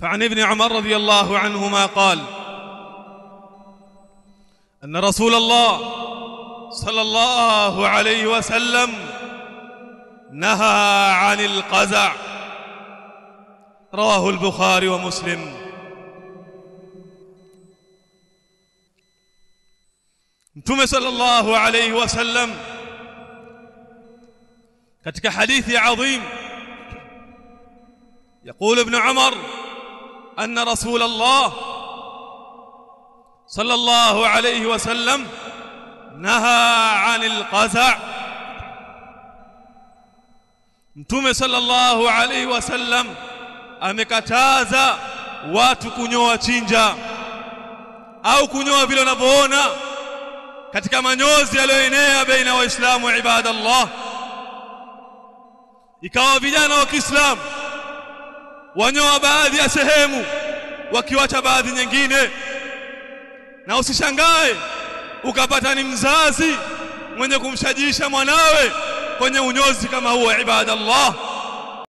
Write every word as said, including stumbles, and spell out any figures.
فعن ابن عمر رضي الله عنهما قال أن رسول الله صلى الله عليه وسلم نهى عن القزع. رواه البخاري ومسلم. Mtume sallallahu alayhi wasallam katika hadithi adhim يقول ابن عمر أن رسول الله صلى الله عليه وسلم نهى عن القزع. Mtume sallallahu alayhi wasallam amekataza watu kunyoa chinja au kunyoa vile unavyoona katika manyozi yaliyoenea baina waislamu ibadallah. Ikawa vijana wa Kiislamu wanyoa baadhi ya sehemu wakiwacha baadhi nyingine, na usishangae ukapata ni mzazi mwenye kumshajisha mwanawe kwenye unyozi kama huo ibadallah.